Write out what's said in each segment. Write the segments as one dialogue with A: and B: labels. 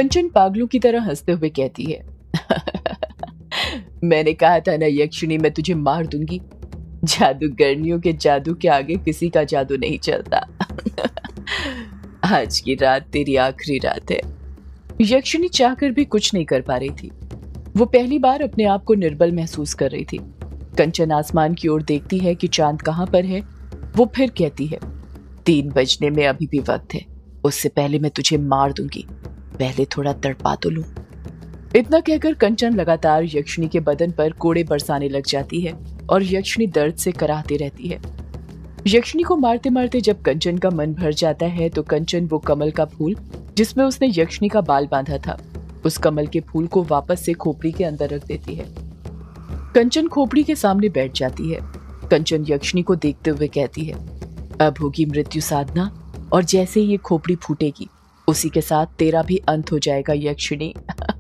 A: कंचन पागलों की तरह हंसते हुए कहती है, मैंने कहा था ना यक्षिणी, मैं तुझे मार दूंगी। जादूगरनियों के जादू के आगे किसी का जादू नहीं चलता। आज की रात तेरी आखिरी रात है। यक्षिणी चाहकर भी कुछ नहीं कर पा रही थी। वो पहली बार अपने आप को निर्बल महसूस कर रही थी। कंचन आसमान की ओर देखती है कि चांद कहाँ पर है। वो फिर कहती है, 3 बजने में अभी भी वक्त है, उससे पहले मैं तुझे मार दूंगी। पहले थोड़ा तड़पा तो लूं। इतना कहकर कंचन लगातार यक्षिणी के बदन पर कोड़े बरसाने लग जाती है और यक्षिणी दर्द से कराहती रहती है। यक्षिणी को मारते मारते जब कंचन का मन भर जाता है तो कंचन वो कमल का फूल जिसमें उसने यक्षिणी का बाल बांधा था, उस कमल के फूल को वापस से खोपड़ी के अंदर रख देती है। कंचन खोपड़ी के सामने बैठ जाती है। कंचन यक्षिणी को देखते हुए कहती है, अब होगी मृत्यु साधना, और जैसे ही ये खोपड़ी फूटेगी उसी के साथ तेरा भी अंत हो जाएगा यक्षिणी।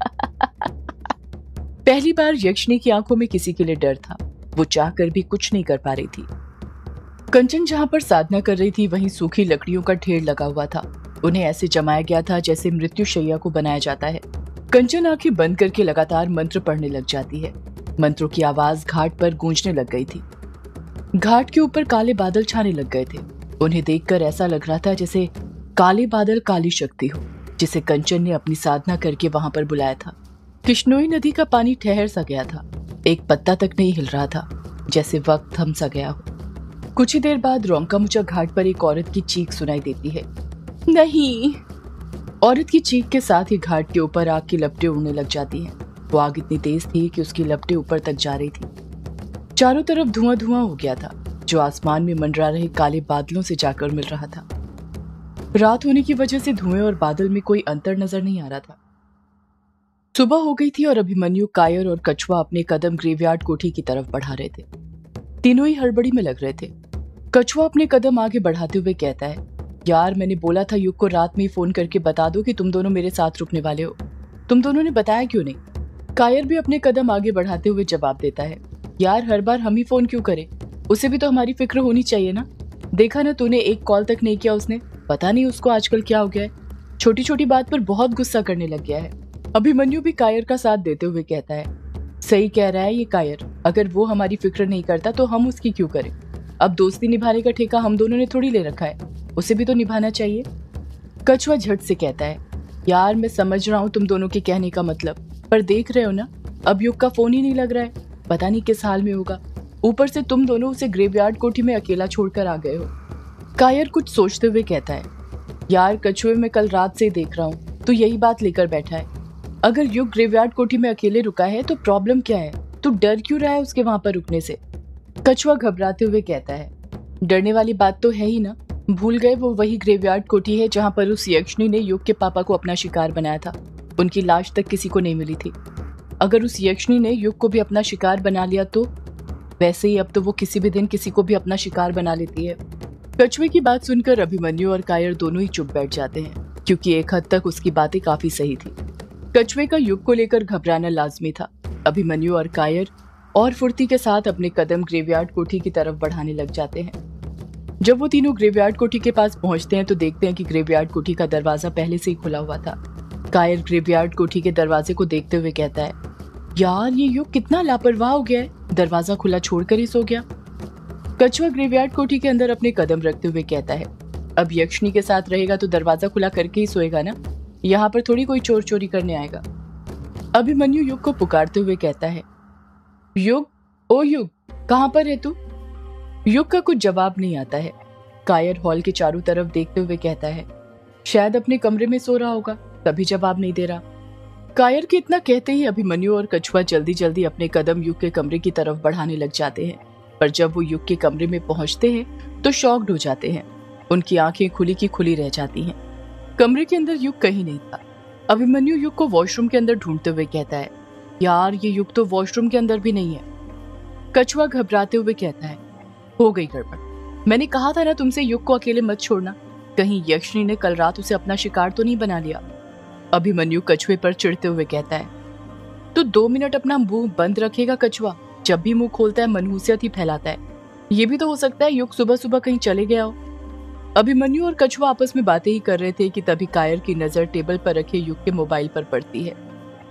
A: पहली बार यक्षिणी की आंखों में किसी के लिए डर था। वो चाहकर भी कुछ नहीं कर पा रही थी। कंचन जहां पर साधना कर रही थी वहीं सूखी लकड़ियों का ढेर लगा हुआ था। उन्हें ऐसे जमाया गया था जैसे मृत्यु शैया को बनाया जाता है। कंचन आंखें बंद करके लगातार मंत्र पढ़ने लग जाती है। मंत्रों की आवाज घाट पर गूंजने लग गई थी। घाट के ऊपर काले बादल छाने लग गए थे। उन्हें देखकर ऐसा लग रहा था जैसे काले बादल काली शक्ति हो, जिसे कंचन ने अपनी साधना करके वहां पर बुलाया था। कृष्णोई नदी का पानी ठहर सा गया था। एक पत्ता तक नहीं हिल रहा था, जैसे वक्त थम सा गया हो। कुछ ही देर बाद रोंकामुचा घाट पर एक औरत की चीख सुनाई देती है, नहीं। औरत की चीख के साथ ही घाट के ऊपर आग की लपटें उड़ने लग जाती हैं। वो आग इतनी तेज थी कि उसकी लपटें ऊपर तक जा रही थी। चारों तरफ धुआं धुआं हो गया था, जो आसमान में मंडरा रहे काले बादलों से जाकर मिल रहा था। रात होने की वजह से धुएं और बादल में कोई अंतर नजर नहीं आ रहा था। सुबह हो गई थी और अभिमन्यु, कायर और कछुआ अपने कदम ग्रेवयार्ड कोठी की तरफ बढ़ा रहे थे। तीनों ही हड़बड़ी में लग रहे थे। कछुआ अपने कदम आगे बढ़ाते हुए कहता है, यार मैंने बोला था युग को रात में ही फोन करके बता दो कि तुम दोनों मेरे साथ रुकने वाले हो। तुम दोनों ने बताया क्यों नहीं? कायर भी अपने कदम आगे बढ़ाते हुए जवाब देता है, यार हर बार हम ही फोन क्यों करें? उसे भी तो हमारी फिक्र होनी चाहिए ना। देखा ना तूने, एक कॉल तक नहीं किया उसने। पता नहीं उसको आजकल क्या हो गया है, छोटी छोटी बात पर बहुत गुस्सा करने लग गया है। अभिमन्यु भी कायर का साथ देते हुए कहता है, सही कह रहा है ये कायर, अगर वो हमारी फिक्र नहीं करता तो हम उसकी क्यों करें? अब दोस्ती निभाने का ठेका हम दोनों ने थोड़ी ले रखा है, उसे भी तो निभाना चाहिए। कछुआ झट से कहता है, यार मैं समझ रहा हूँ तुम दोनों के कहने का मतलब, पर देख रहे हो ना, अब युग का फोन ही नहीं लग रहा है, पता नहीं किस हाल में होगा। ऊपर से तुम दोनों उसे ग्रेवयार्ड कोठी में अकेला छोड़कर आ गए हो। कायर कुछ सोचते हुए कहता है, यार कछुए मैं कल रात से देख रहा हूँ, तू यही बात लेकर बैठा है। अगर युग ग्रेवयार्ड कोठी में अकेले रुका है तो प्रॉब्लम क्या है? तू डर क्यों रहा है उसके वहां पर रुकने से? कछुआ घबराते हुए कहता है, डरने वाली बात तो है ही ना। भूल गए वो वही ग्रेवयार्ड कोठी है जहां पर उस यक्षिणी ने युग के पापा को अपना शिकार बनाया था। उनकी लाश तक किसी को नहीं मिली थी। अगर उस यक्षिणी ने युग को भी अपना शिकार बना लिया तो वैसे ही अब तो वो किसी भी दिन किसी को भी अपना शिकार बना लेती है। कछुए की बात सुनकर अभिमन्यु और कायर दोनों ही चुप बैठ जाते हैं, क्योंकि एक हद तक उसकी बातें काफी सही थी। कछुए का युग को लेकर घबराना लाजमी था। अभिमन्यु और कायर और फुर्ती के साथ अपने कदम ग्रेवयार्ड कोठी की तरफ बढ़ाने लग जाते हैं। जब वो तीनों ग्रेवयार्ड कोठी के पास पहुंचते हैं तो देखते हैं कि ग्रेवयार्ड कोठी का दरवाजा पहले से ही खुला हुआ था। कायर ग्रेवयार्ड कोठी के दरवाजे को देखते हुए कहता है, यार ये युग कितना लापरवाह हो गया है, दरवाजा खुला छोड़कर ही सो गया। कछुआ ग्रेवयार्ड कोठी के अंदर अपने कदम रखते हुए कहता है, अब यक्षिणी के साथ रहेगा तो दरवाजा खुला करके ही सोएगा ना, यहाँ पर थोड़ी कोई चोर चोरी करने आएगा। अभिमन्यु युग को पुकारते हुए कहता है, युग, ओ युग, कहाँ पर है तू? युग का कुछ जवाब नहीं आता है। कायर हॉल के चारों तरफ देखते हुए कहता है, शायद अपने कमरे में सो रहा होगा, तभी जवाब नहीं दे रहा। कायर के इतना कहते ही अभिमन्यु और कछुआ जल्दी जल्दी अपने कदम युग के कमरे की तरफ बढ़ाने लग जाते हैं। पर जब वो युग के कमरे में पहुंचते हैं तो शॉक्ड हो जाते हैं। उनकी आंखें खुली की खुली रह जाती हैं। कमरे के अंदर युग कहीं नहीं था। अभिमन्यु युग को वॉशरूम के अंदर ढूंढते हुए कहता है, यार ये युग तो वॉशरूम के अंदर भी नहीं है। कछुआ घबराते हुए कहता है, हो गई गड़बड़, मैंने कहा था ना तुमसे युग को अकेले मत छोड़ना, कहीं यक्षिणी ने कल रात उसे अपना शिकार तो नहीं बना लिया। अभिमन्यु कछुए पर चिढ़ते हुए कहता है, तो 2 मिनट अपना मुंह बंद रखेगा कछुआ? जब भी मुंह खोलता है मनहूसियत ही फैलाता है। ये भी तो हो सकता है युग सुबह सुबह कहीं चले गया हो। अभिमन्यु और कछुआ आपस में बातें ही कर रहे थे कि तभी कायर की नजर टेबल पर रखे युग के मोबाइल पर पड़ती है।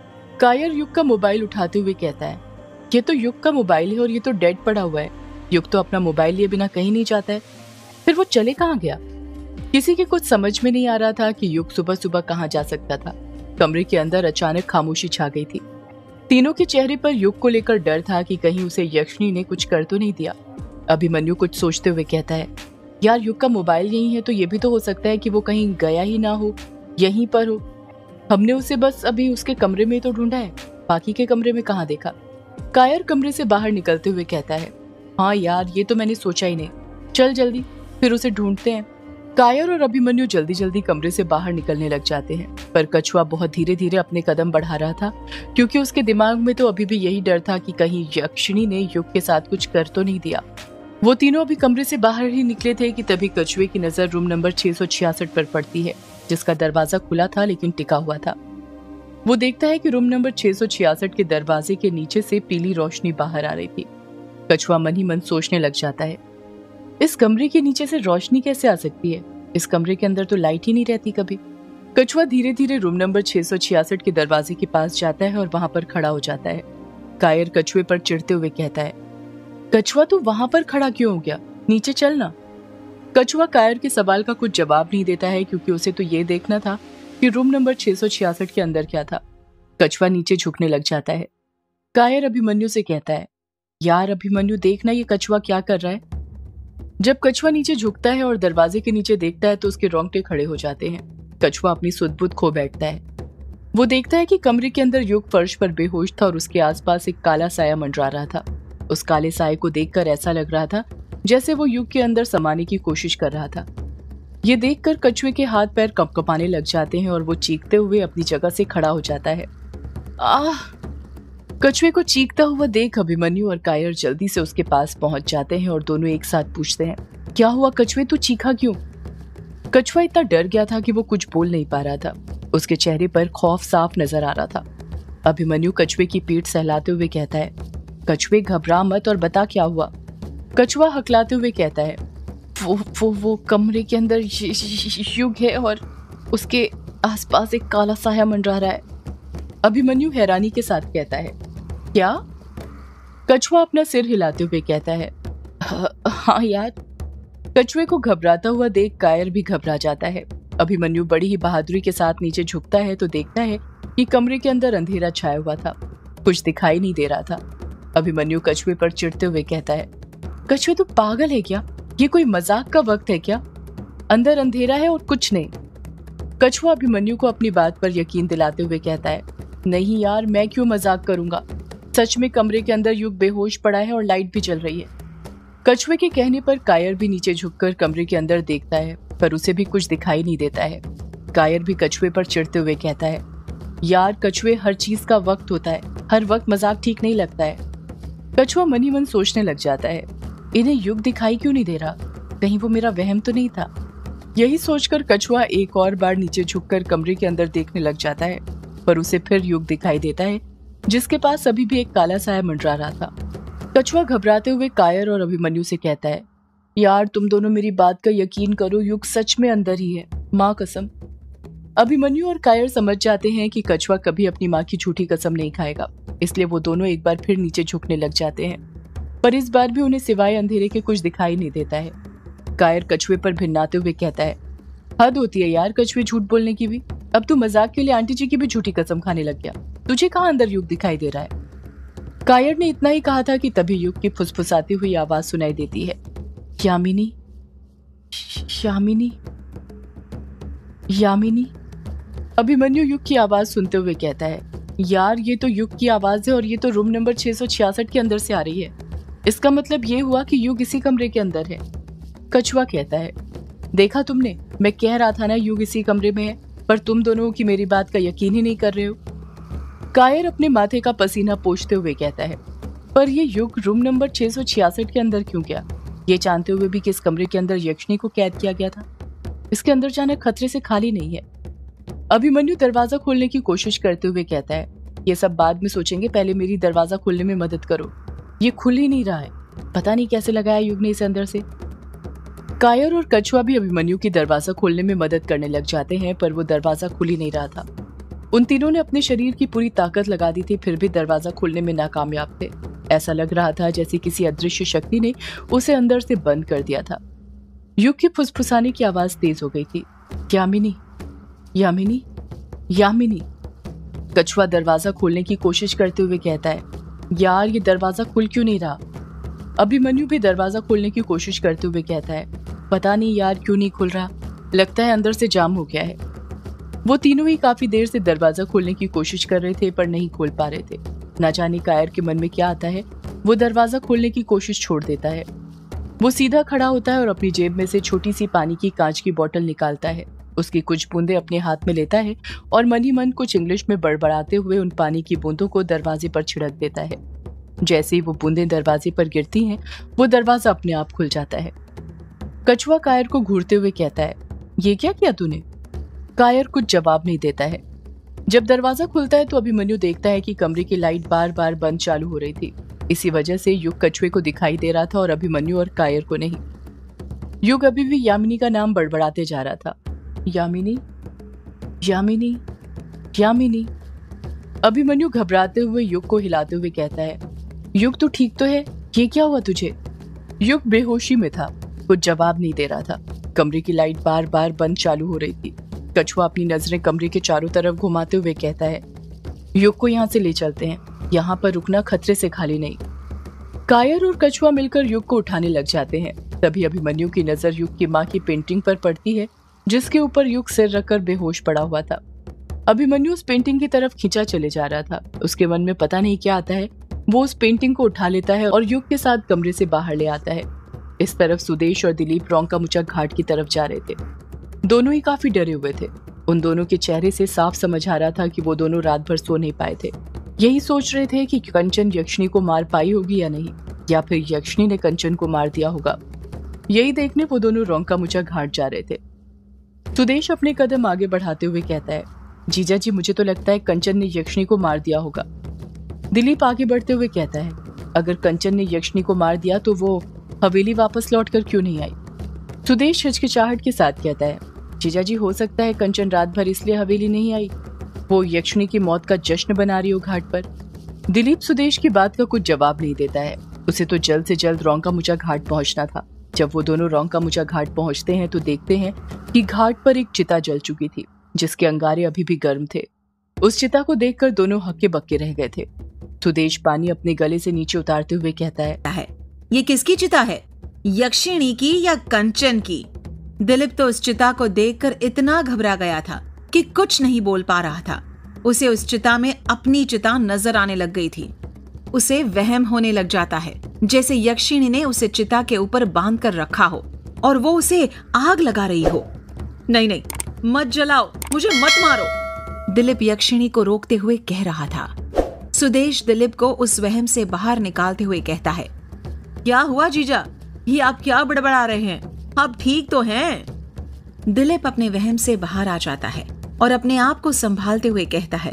A: कायर युग का मोबाइल उठाते हुए कहता है, ये तो युग का मोबाइल है और ये तो डेड पड़ा हुआ है। युग तो अपना मोबाइल लिए बिना कहीं नहीं जाता है, फिर वो चले कहाँ गया? किसी के कुछ समझ में नहीं आ रहा था कि युग सुबह सुबह कहाँ जा सकता था। कमरे के अंदर अचानक खामोशी छा गई थी। तीनों के चेहरे पर युग को लेकर डर था कि कहीं उसे यक्षिणी ने कुछ कर तो नहीं दिया। अभिमन्यु कुछ सोचते हुए कहता है, यार युग का मोबाइल यही है तो ये भी तो हो सकता है कि वो कहीं गया ही ना हो, यहीं पर हो। हमने उसे बस अभी उसके कमरे में तो ढूंढा है, बाकी के कमरे में कहाँ देखा। कायर कमरे से बाहर निकलते हुए कहता है, हाँ यार ये तो मैंने सोचा ही नहीं, चल जल्दी फिर उसे ढूंढते हैं। कायर और अभिमन्यु जल्दी जल्दी कमरे से बाहर निकलने लग जाते हैं, पर कछुआ बहुत धीरे धीरे अपने कदम बढ़ा रहा था, क्योंकि उसके दिमाग में तो अभी भी यही डर था कि कहीं यक्षिणी ने युग के साथ कुछ कर तो नहीं दिया। वो तीनों अभी कमरे से बाहर ही निकले थे कि तभी कछुए की नजर रूम नंबर 666 पर पड़ती है, जिसका दरवाजा खुला था लेकिन टिका हुआ था। वो देखता है कि रूम नंबर 666 के दरवाजे के नीचे से पीली रोशनी बाहर आ रही थी। कछुआ मन ही मन सोचने लग जाता है, इस कमरे के नीचे से रोशनी कैसे आ सकती है? इस कमरे के अंदर तो लाइट ही नहीं रहती कभी। कछुआ धीरे धीरे रूम नंबर 666 के दरवाजे के पास जाता है और वहां पर खड़ा हो जाता है। कायर कछुए पर चिढ़ते हुए कहता है, कछुआ तू वहां पर खड़ा क्यों हो गया? नीचे चलना। कछुआ कायर के सवाल का कुछ जवाब नहीं देता है, क्योंकि उसे तो ये देखना था कि रूम नंबर 666 के अंदर क्या था। कछुआ नीचे झुकने लग जाता है। कायर अभिमन्यु से कहता है, यार अभिमन्यु देखना ये कछुआ क्या कर रहा है। जब कछुआ नीचे झुकता है और दरवाजे के नीचे देखता है तो उसके रोंगटे खड़े हो जाते हैं। कछुआ अपनी सुध-बुध खो बैठता है। वो देखता है कि कमरे के अंदर युग फर्श पर बेहोश था और उसके आसपास एक काला साया मंडरा रहा था। उस काले साये को देखकर ऐसा लग रहा था जैसे वो युग के अंदर समाने की कोशिश कर रहा था। ये देखकर कछुए के हाथ पैर कंपकपाने लग जाते हैं और वो चीखते हुए अपनी जगह से खड़ा हो जाता है। आह! कछुए को चीखता हुआ देख अभिमन्यु और कायर जल्दी से उसके पास पहुंच जाते हैं और दोनों एक साथ पूछते हैं, क्या हुआ कछुए, तू चीखा क्यों? कछुआ इतना डर गया था कि वो कुछ बोल नहीं पा रहा था। उसके चेहरे पर खौफ साफ नजर आ रहा था। अभिमन्यु कछुए की पीठ सहलाते हुए कहता है, कछुए घबरा मत और बता क्या हुआ। कछुआ हकलाते हुए कहता है, वो कमरे के अंदर युग है और उसके आसपास एक काला साया मंडरा रहा है। अभिमन्यु हैरानी के साथ कहता है, क्या? कछुआ अपना सिर हिलाते हुए कहता है, हाँ यार। कछुए को घबराता हुआ देख कायर भी घबरा जाता है। अभिमन्यु बड़ी ही बहादुरी के साथ नीचे झुकता है तो देखता है कि कमरे के अंदर अंधेरा छाया हुआ था, कुछ दिखाई नहीं दे रहा था। अभिमन्यु कछुए पर चिढ़ते हुए कहता है, कछुए तू पागल है क्या? ये कोई मजाक का वक्त है क्या? अंदर अंधेरा है और कुछ नहीं। कछुआ अभिमन्यु को अपनी बात पर यकीन दिलाते हुए कहता है, नहीं यार, मैं क्यों मजाक करूंगा, सच में कमरे के अंदर युग बेहोश पड़ा है और लाइट भी चल रही है। कछुए के कहने पर कायर भी नीचे झुककर कमरे के अंदर देखता है, पर उसे भी कुछ दिखाई नहीं देता है। कायर भी कछुए पर चिढ़ते हुए कहता है, यार कछुए, हर चीज का वक्त होता है, हर वक्त मजाक ठीक नहीं लगता है। कछुआ मन ही मन सोचने लग जाता है, इन्हें युग दिखाई क्यों नहीं दे रहा, कहीं वो मेरा वहम तो नहीं था। यही सोचकर कछुआ एक और बार नीचे झुककर कमरे के अंदर देखने लग जाता है, पर उसे फिर युग दिखाई देता है, जिसके पास अभी भी एक काला साया मंडरा रहा था। कछुआ घबराते हुए कायर और अभिमन्यु से कहता है, यार तुम दोनों मेरी बात का यकीन करो, युग सच में अंदर ही है, माँ कसम। अभिमन्यु और कायर समझ जाते हैं कि कछुआ कभी अपनी माँ की झूठी कसम नहीं खाएगा, इसलिए वो दोनों एक बार फिर नीचे झुकने लग जाते हैं, पर इस बार भी उन्हें सिवाय अंधेरे के कुछ दिखाई नहीं देता है। कायर कछुए पर भिन्नाते हुए कहता है, हद होती है यार कछुए झूठ बोलने की भी, अब तू मजाक के लिए आंटी जी की भी झूठी कसम खाने लग गया, तुझे कहाँ अंदर युग दिखाई दे रहा है। कायर ने इतना ही कहा था कि तभी युग की फुसफुसाती हुई आवाज सुनाई देती है, यामिनी, यामिनी, यामिनी। अभिमन्यु युग की आवाज सुनते हुए कहता है, यार ये तो युग की आवाज है और ये तो रूम नंबर 666 के अंदर से आ रही है, इसका मतलब ये हुआ कि युग इसी कमरे के अंदर है। कछुआ कहता है, देखा तुमने, मैं कह रहा था ना युग इसी कमरे में है, पर तुम दोनों की मेरी बात का यकीन ही नहीं कर रहे हो। कायर अपने माथे का पसीना पोंछते हुए कहता है, पर ये युग रूम नंबर 666 के अंदर क्यों गया, ये जानते हुए भी कि इस कमरे के अंदर यक्षिणी को कैद किया गया था, इसके अंदर जाना खतरे से खाली नहीं है। अभिमन्यु दरवाजा खोलने की कोशिश करते हुए कहता है, ये सब बाद में सोचेंगे, पहले मेरी दरवाजा खोलने में मदद करो, ये खुल ही नहीं रहा है, पता नहीं कैसे लगाया युग ने इसे अंदर से। कायर और कछुआ भी अभिमन्यु की दरवाजा खोलने में मदद करने लग जाते हैं, पर वो दरवाजा खुल ही नहीं रहा था। उन तीनों ने अपने शरीर की पूरी ताकत लगा दी थी, फिर भी दरवाजा खोलने में नाकामयाब थे। ऐसा लग रहा था जैसे किसी अदृश्य शक्ति ने उसे अंदर से बंद कर दिया था। युग की फुसफुसाने की आवाज तेज हो गई थी। यामिनी, यामिनी, यामिनी। कछुआ दरवाजा खोलने की कोशिश करते हुए कहता है, यार ये दरवाजा खुल क्यों नहीं रहा। अभिमन्यु भी दरवाजा खोलने की कोशिश करते हुए कहता है, पता नहीं यार क्यों नहीं खुल रहा, लगता है अंदर से जाम हो गया है। वो तीनों ही काफी देर से दरवाजा खोलने की कोशिश कर रहे थे, पर नहीं खोल पा रहे थे। ना जाने कायर के मन में क्या आता है, वो दरवाजा खोलने की कोशिश छोड़ देता है। वो सीधा खड़ा होता है और अपनी जेब में से छोटी सी पानी की कांच की बोतल निकालता है। उसकी कुछ बूंदें अपने हाथ में लेता है और मन ही मन कुछ इंग्लिश में बड़बड़ाते हुए उन पानी की बूंदों को दरवाजे पर छिड़क देता है। जैसे ही वो बूंदें दरवाजे पर गिरती हैं, वो दरवाजा अपने आप खुल जाता है। कछुआ कायर को घूरते हुए कहता है, ये क्या किया तूने। कायर कुछ जवाब नहीं देता है। जब दरवाजा खुलता है तो अभिमन्यु देखता है कि कमरे की लाइट बार बार बंद चालू हो रही थी। इसी वजह से युग कछुए को दिखाई दे रहा था और अभिमन्यु और कायर को नहीं। युग अभी भी यामिनी का नाम बड़बड़ाते जा रहा था, यामिनी, यामिनी, यामिनी। अभिमन्यु घबराते हुए युग को हिलाते हुए कहता है, युग तू ठीक तो है, ये क्या हुआ तुझे। युग बेहोशी में था, कुछ जवाब नहीं दे रहा था। कमरे की लाइट बार बार बंद चालू हो रही थी। कछुआ अपनी नजरें कमरे के चारों तरफ घुमाते हुए कहता है, युग को यहाँ से ले चलते हैं, यहाँ पर रुकना खतरे से खाली नहीं। कायर और कछुआ मिलकर युग को उठाने लग जाते हैं। तभी अभिमन्यु की नजर युग की माँ की पेंटिंग पर पड़ती है, जिसके ऊपर युग सिर रखकर बेहोश पड़ा हुआ था। अभिमन्यु उस पेंटिंग की तरफ खींचा चले जा रहा था। उसके मन में पता नहीं क्या आता है, वो उस पेंटिंग को उठा लेता है और युग के साथ कमरे से बाहर ले आता है। इस तरफ सुदेश और दिलीप रोंका-मुचा घाट की तरफ जा रहे थे। दोनों ही काफी डरे हुए थे। उन दोनों के चेहरे से साफ समझ आ रहा था कि वो दोनों रात भर सो नहीं पाए थे। यही सोच रहे थे कि कंचन यक्षिणी को मार पाई होगी या नहीं, या फिर यक्षिणी ने कंचन को मार दिया होगा। यही देखने वो दोनों रोंका-मुचा घाट जा रहे थे। सुदेश अपने कदम आगे बढ़ाते हुए कहता है, जीजा जी मुझे तो लगता है कंचन ने यक्षिणी को मार दिया होगा। दिलीप आगे बढ़ते हुए कहता है, अगर कंचन ने यक्षिणी को मार दिया तो वो हवेली वापस लौटकर क्यों नहीं आई। सुदेश हिचकिचाहट के साथ कहता है, जीजा जी हो सकता है कंचन रात भर इसलिए हवेली नहीं आई, वो यक्षिणी की मौत का जश्न बना रही हो घाट पर। दिलीप सुदेश की बात का कुछ जवाब नहीं देता है। उसे तो जल्द से जल्द रोंका-मुचा घाट पहुंचना था। जब वो दोनों रोंका-मुचा घाट पहुंचते हैं तो देखते हैं कि घाट पर एक चिता जल चुकी थी, जिसके अंगारे अभी भी गर्म थे। उस चिता को देखकर दोनों हक्के बक्के रह गए थे। सुदेश पानी अपने गले से नीचे उतारते हुए कहता है,
B: ये किसकी चिता है, यक्षिणी की या कंचन की। दिलीप तो उस चिता को देखकर इतना घबरा गया था कि कुछ नहीं बोल पा रहा था। उसे उस चिता में अपनी चिता नजर आने लग गई थी। उसे वहम होने लग जाता है जैसे यक्षिणी ने उसे चिता के ऊपर बांध कर रखा हो और वो उसे आग लगा रही हो। नहीं नहीं, मत जलाओ, मुझे मत मारो, दिलीप यक्षिणी को रोकते हुए कह रहा था। सुदेश दिलीप को उस वहम से बाहर निकालते हुए कहता है, क्या हुआ जीजा, ये आप क्या बड़बड़ा रहे हैं, आप ठीक तो हैं। दिलीप अपने वहम से बाहर आ जाता है और अपने आप को संभालते हुए कहता है,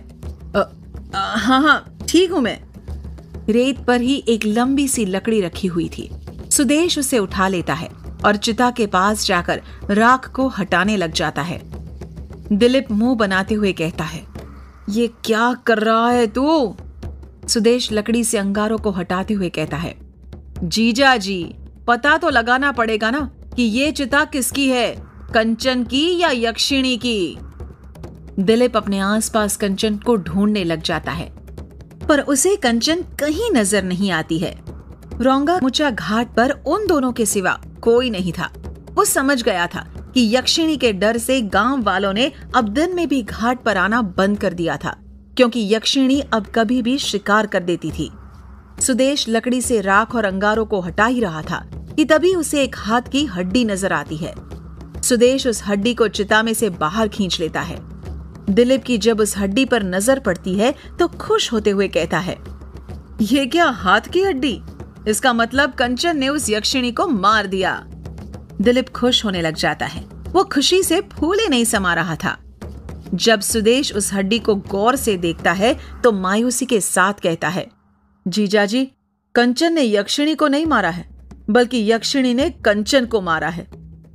B: हाँ हाँ ठीक हूं मैं। रेत पर ही एक लंबी सी लकड़ी रखी हुई थी। सुदेश उसे उठा लेता है और चिता के पास जाकर राख को हटाने लग जाता है। दिलीप मुंह बनाते हुए कहता है, ये क्या कर रहा है तू। सुदेश लकड़ी से अंगारों को हटाते हुए कहता है, जीजा जी पता तो लगाना पड़ेगा ना कि ये चिता किसकी है, कंचन की या यक्षिणी की। दिलीप अपने आसपास कंचन को ढूंढने लग जाता है, पर उसे कंचन कहीं नजर नहीं आती है। रोंगा-मुचा घाट पर उन दोनों के सिवा कोई नहीं था। वो समझ गया था कि यक्षिणी के डर से गांव वालों ने अब दिन में भी घाट पर आना बंद कर दिया था, क्योंकि यक्षिणी अब कभी भी शिकार कर देती थी। सुदेश लकड़ी से राख और अंगारों को हटा ही रहा था कि तभी उसे एक हाथ की हड्डी नजर आती है। सुदेश उस हड्डी को चिता में से बाहर खींच लेता है। दिलीप की जब उस हड्डी पर नजर पड़ती है तो खुश होते हुए कहता है, ये क्या हाथ की हड्डी, इसका मतलब कंचन ने उस यक्षिणी को मार दिया। दिलीप खुश होने लग जाता है। वो खुशी से फूले नहीं समा रहा था। जब सुदेश उस हड्डी को गौर से देखता है तो मायूसी के साथ कहता है, जीजाजी कंचन ने यक्षिणी को नहीं मारा है, बल्कि यक्षिणी ने कंचन को मारा है।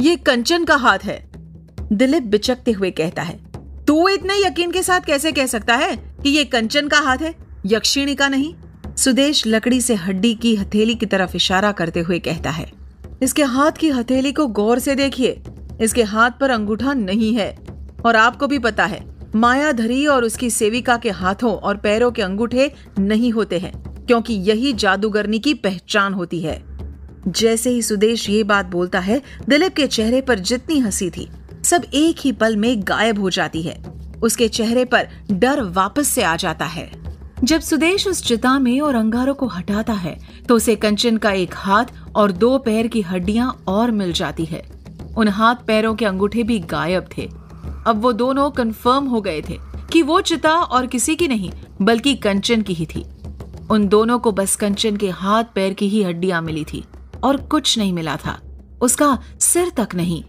B: ये कंचन का हाथ है। दिलीप बिचकते हुए कहता है, तू इतने यकीन के साथ कैसे कह सकता है कि ये कंचन का हाथ है, यक्षिणी का नहीं? सुदेश लकड़ी से हड्डी की हथेली की तरफ इशारा करते हुए कहता है, इसके हाथ की हथेली को गौर से देखिए, इसके हाथ पर अंगूठा नहीं है। और आपको भी पता है, मायाधरी और उसकी सेविका के हाथों और पैरों के अंगूठे नहीं होते हैं, क्योंकि यही जादूगरनी की पहचान होती है। जैसे ही सुदेश ये बात बोलता है, दिलीप के चेहरे पर जितनी हंसी थी सब एक ही पल में गायब हो जाती है। उसके चेहरे पर डर वापस से आ जाता है। जब सुदेश उस चिता में और अंगारों को हटाता है तो उसे कंचन का एक हाथ और 2 पैर की हड्डियां और मिल जाती है। उन हाथ पैरों के अंगूठे भी गायब थे। अब वो दोनों कंफर्म हो गए थे कि वो चिता और किसी की नहीं बल्कि कंचन की ही थी। उन दोनों को बस कंचन के हाथ पैर की ही हड्डियां मिली थी और कुछ नहीं मिला था, उसका सिर तक नहीं।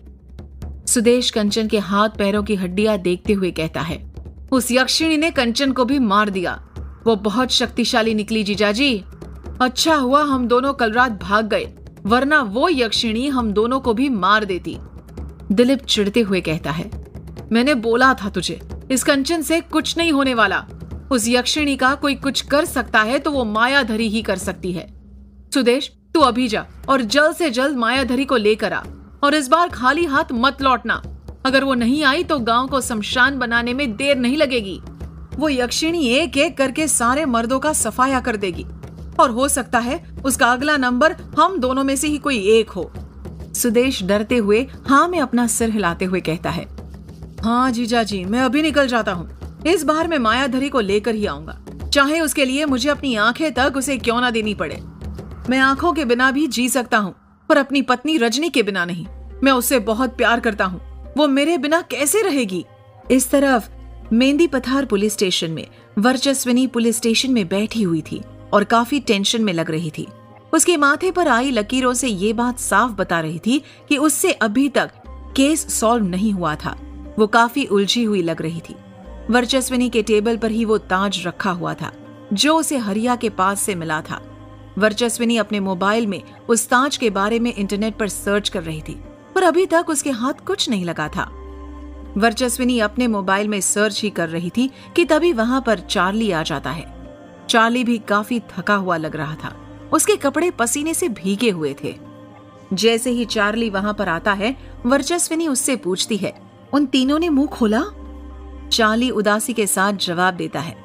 B: सुदेश कंचन के हाथ पैरों की हड्डियां देखते हुए कहता है, उस यक्षिणी ने कंचन को भी मार दिया। वो बहुत शक्तिशाली निकली जीजाजी। अच्छा हुआ हम दोनों कल रात भाग गए, वरना वो यक्षिणी हम दोनों को भी मार देती। दिलीप चिढ़ते हुए कहता है, मैंने बोला था तुझे, इस कंचन से कुछ नहीं होने वाला। उस यक्षिणी का कोई कुछ कर सकता है तो वो मायाधरी ही कर सकती है। सुदेश, तू अभी जा और जल्द से जल्द मायाधरी को लेकर आ, और इस बार खाली हाथ मत लौटना। अगर वो नहीं आई तो गांव को शमशान बनाने में देर नहीं लगेगी। वो यक्षिणी एक एक करके सारे मर्दों का सफाया कर देगी, और हो सकता है उसका अगला नंबर हम दोनों में से ही कोई एक हो। सुदेश डरते हुए हाँ में अपना सिर हिलाते हुए कहता है, हाँ जीजाजी, मैं अभी निकल जाता हूँ। इस बार मैं मायाधरी को लेकर ही आऊंगा, चाहे उसके लिए मुझे अपनी आंखें तक उसे क्यों ना देनी पड़े। मैं आंखों के बिना भी जी सकता हूँ, पर अपनी पत्नी रजनी के बिना नहीं। मैं उससे बहुत प्यार करता हूँ, वो मेरे बिना कैसे रहेगी। इस तरफ मेहंदी पथार पुलिस स्टेशन में वर्चस्विनी पुलिस स्टेशन में बैठी हुई थी और काफी टेंशन में लग रही थी। उसके माथे पर आई लकीरों से ये बात साफ बता रही थी कि उससे अभी तक केस सॉल्व नहीं हुआ था। वो काफी उलझी हुई लग रही थी। वर्चस्विनी के टेबल पर ही वो ताज रखा हुआ था जो उसे हरिया के पास से मिला था। वर्चस्विनी अपने मोबाइल में उस ताज के बारे में इंटरनेट पर सर्च कर रही थी, पर अभी तक उसके हाथ कुछ नहीं लगा था। वर्चस्विनी अपने मोबाइल में सर्च ही कर रही थी कि तभी वहां पर चार्ली आ जाता है। चार्ली भी काफी थका हुआ लग रहा था, उसके कपड़े पसीने से भीगे हुए थे। जैसे ही चार्ली वहां पर आता है, वर्चस्विनी उससे पूछती है, उन तीनों ने मुंह खोला? चार्ली उदासी के साथ जवाब देता है,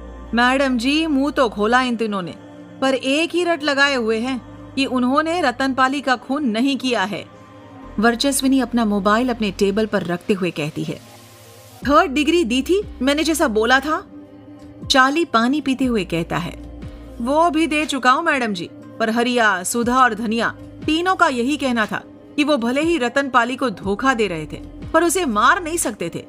B: मैडम जी, मुंह तो खोला इन तीनों ने, पर एक ही रट लगाए हुए हैं कि उन्होंने रतनपाली का खून नहीं किया है। वर्चस्विनी अपना मोबाइल अपने टेबल पर रखते हुए कहती है, 3rd डिग्री दी थी मैंने जैसा बोला था। चार्ली पानी पीते हुए कहता है, वो भी दे चुका हूं मैडम जी, पर हरिया, सुधा और धनिया तीनों का यही कहना था कि वो भले ही रतनपाली को धोखा दे रहे थे, पर उसे मार नहीं सकते थे।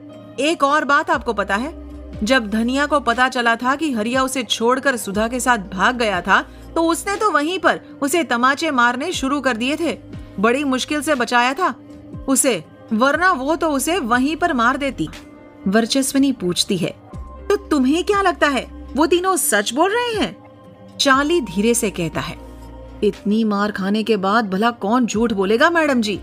B: एक और बात आपको पता है, जब धनिया को पता चला था कि हरिया उसे छोड़कर सुधा के साथ भाग गया था, तो उसने तो वहीं पर उसे तमाचे मारने शुरू कर दिए थे। बड़ी मुश्किल से बचाया था उसे, वरना वो तो उसे वहीं पर मार देती। वर्चस्विनी पूछती है, तो तुम्हें क्या लगता है वो तीनों सच बोल रहे हैं? चार्ली धीरे से कहता है, इतनी मार खाने के बाद भला कौन झूठ बोलेगा मैडम जी।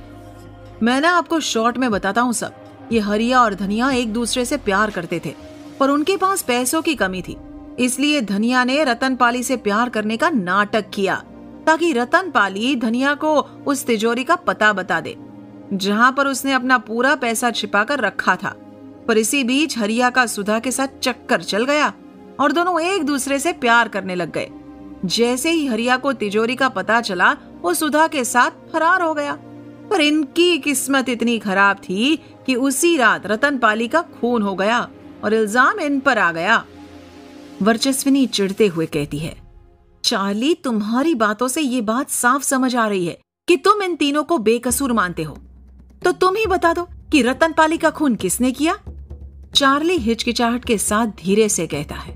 B: मैं ना आपको शॉर्ट में बताता हूँ सब। ये हरिया और धनिया एक दूसरे से प्यार करते थे, पर उनके पास पैसों की कमी थी, इसलिए धनिया ने रतनपाली से प्यार करने का नाटक किया ताकि रतनपाली धनिया को उस तिजोरी का पता बता दे जहां पर उसने अपना पूरा पैसा छिपाकर रखा था। पर इसी बीच हरिया का सुधा के साथ चक्कर चल गया और दोनों एक दूसरे से प्यार करने लग गए। जैसे ही हरिया को तिजोरी का पता चला, वो सुधा के साथ फरार हो गया। पर इनकी किस्मत इतनी खराब थी कि उसी रात रतनपाली का खून हो गया और इल्जाम इन पर आ गया। वर्चस्विनी चिढ़ते हुए कहती है, चार्ली, तुम्हारी बातों से ये बात साफ समझ आ रही है कि तुम इन तीनों को बेकसूर मानते हो। तो तुम ही बता दो कि रतनपाली का खून किसने किया? चार्ली हिचकिचाहट के साथ धीरे से कहता है,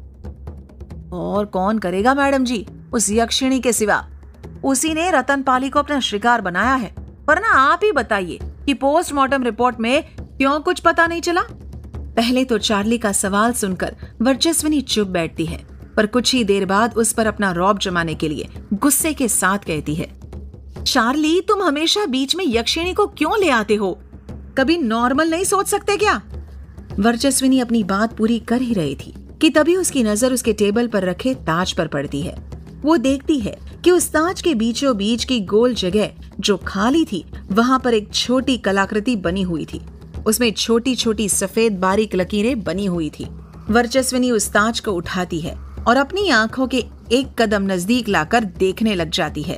B: और कौन करेगा मैडम जी, उस यक्षिणी के सिवा। उसी ने रतनपाली को अपना शिकार बनाया है। पर ना आप ही बताइए कि पोस्टमार्टम रिपोर्ट में क्यों कुछ पता नहीं चला? पहले तो चार्ली का सवाल सुनकर वर्चस्विनी चुप बैठती है, पर कुछ ही देर बाद उस पर अपना रौब जमाने के लिए गुस्से के साथ कहती है, चार्ली, तुम हमेशा बीच में यक्षिणी को क्यों ले आते हो? कभी नॉर्मल नहीं सोच सकते क्या? वर्चस्विनी अपनी बात पूरी कर ही रही थी कि तभी उसकी नजर उसके टेबल पर रखे ताज पर पड़ती है। वो देखती है कि उस ताज के बीचों बीच की गोल जगह जो खाली थी, वहां पर एक छोटी कलाकृति बनी हुई थी। उसमें छोटी छोटी सफेद बारीक लकीरें बनी हुई थी। वर्चस्विनी उस ताज को उठाती है और अपनी आंखों के एक कदम नजदीक लाकर देखने लग जाती है।